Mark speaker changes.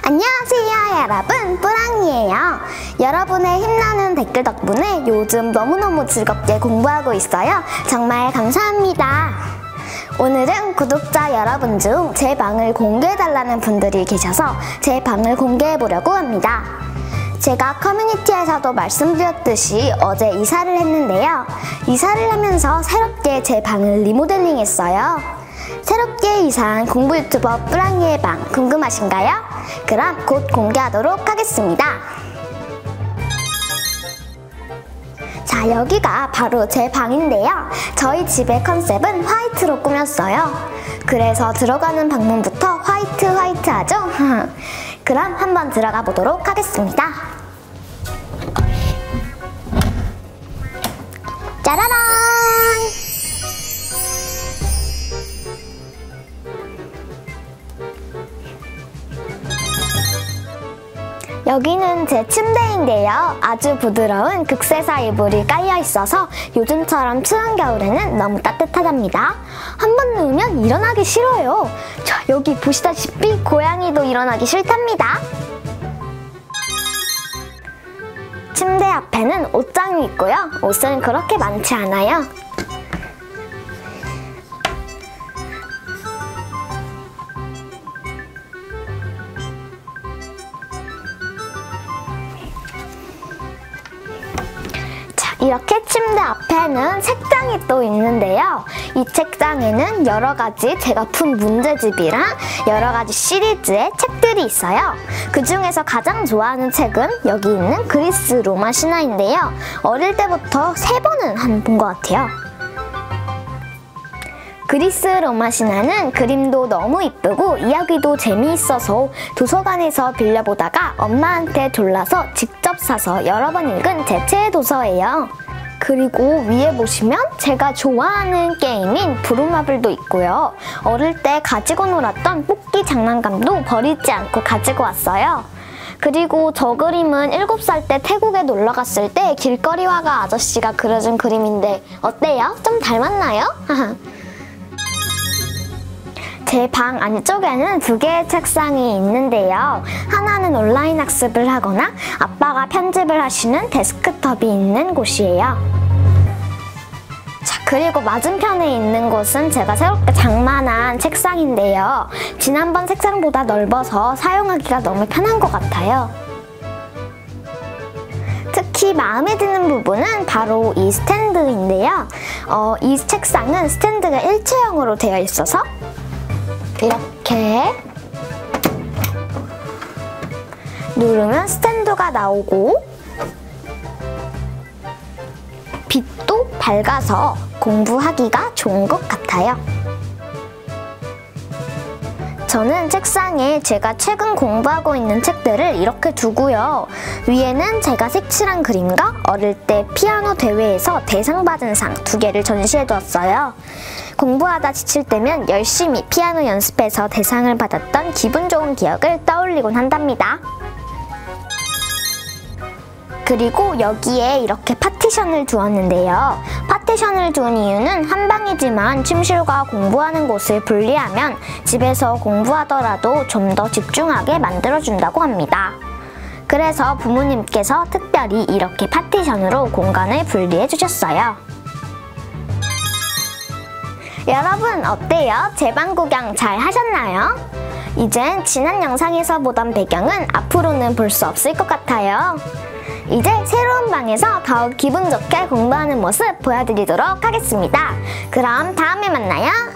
Speaker 1: 안녕하세요 여러분, 뿌랑이에요. 여러분의 힘나는 댓글 덕분에 요즘 너무너무 즐겁게 공부하고 있어요. 정말 감사합니다. 오늘은 구독자 여러분 중 제 방을 공개해달라는 분들이 계셔서 제 방을 공개해보려고 합니다. 제가 커뮤니티에서도 말씀드렸듯이 어제 이사를 했는데요. 이사를 하면서 새롭게 제 방을 리모델링 했어요. 새롭게 이사한 공부 유튜버 뿌랑이의 방 궁금하신가요? 그럼 곧 공개하도록 하겠습니다. 자, 여기가 바로 제 방인데요. 저희 집의 컨셉은 화이트로 꾸몄어요. 그래서 들어가는 방문부터 화이트 하죠? 그럼 한번 들어가 보도록 하겠습니다. 짜라란! 여기는 제 침대인데요. 아주 부드러운 극세사 이불이 깔려 있어서 요즘처럼 추운 겨울에는 너무 따뜻하답니다. 한 번 누우면 일어나기 싫어요. 자, 여기 보시다시피 고양이도 일어나기 싫답니다. 침대 앞에는 옷장이 있고요. 옷은 그렇게 많지 않아요. 이렇게 침대 앞에는 책장이 또 있는데요. 이 책장에는 여러 가지 제가 푼 문제집이랑 여러 가지 시리즈의 책들이 있어요. 그 중에서 가장 좋아하는 책은 여기 있는 그리스 로마 신화인데요. 어릴 때부터 3번은 본 것 같아요. 그리스 로마 신화는 그림도 너무 이쁘고 이야기도 재미있어서 도서관에서 빌려보다가 엄마한테 졸라서 직접 사서 여러 번 읽은 제 최애 도서예요. 그리고 위에 보시면 제가 좋아하는 게임인 브루마블도 있고요. 어릴 때 가지고 놀았던 뽑기 장난감도 버리지 않고 가지고 왔어요. 그리고 저 그림은 7살 때 태국에 놀러 갔을 때 길거리 화가 아저씨가 그려준 그림인데 어때요? 좀 닮았나요? 제 방 안쪽에는 2개의 책상이 있는데요. 하나는 온라인 학습을 하거나 아빠가 편집을 하시는 데스크톱이 있는 곳이에요. 자, 그리고 맞은편에 있는 곳은 제가 새롭게 장만한 책상인데요. 지난번 책상보다 넓어서 사용하기가 너무 편한 것 같아요. 특히 마음에 드는 부분은 바로 이 스탠드인데요. 이 책상은 스탠드가 일체형으로 되어 있어서 이렇게 누르면 스탠드가 나오고 빛도 밝아서 공부하기가 좋은 것 같아요. 저는 책상에 제가 최근 공부하고 있는 책들을 이렇게 두고요. 위에는 제가 색칠한 그림과 어릴 때 피아노 대회에서 대상 받은 상 2개를 전시해두었어요. 공부하다 지칠 때면 열심히 피아노 연습해서 대상을 받았던 기분 좋은 기억을 떠올리곤 한답니다. 그리고 여기에 이렇게 파티션을 두었는데요. 파티션을 둔 이유는 한 방이지만 침실과 공부하는 곳을 분리하면 집에서 공부하더라도 좀 더 집중하게 만들어준다고 합니다. 그래서 부모님께서 특별히 이렇게 파티션으로 공간을 분리해 주셨어요. 여러분 어때요? 제 방 구경 잘 하셨나요? 이젠 지난 영상에서 보던 배경은 앞으로는 볼 수 없을 것 같아요. 이제 새로운 방에서 더욱 기분 좋게 공부하는 모습 보여드리도록 하겠습니다. 그럼 다음에 만나요.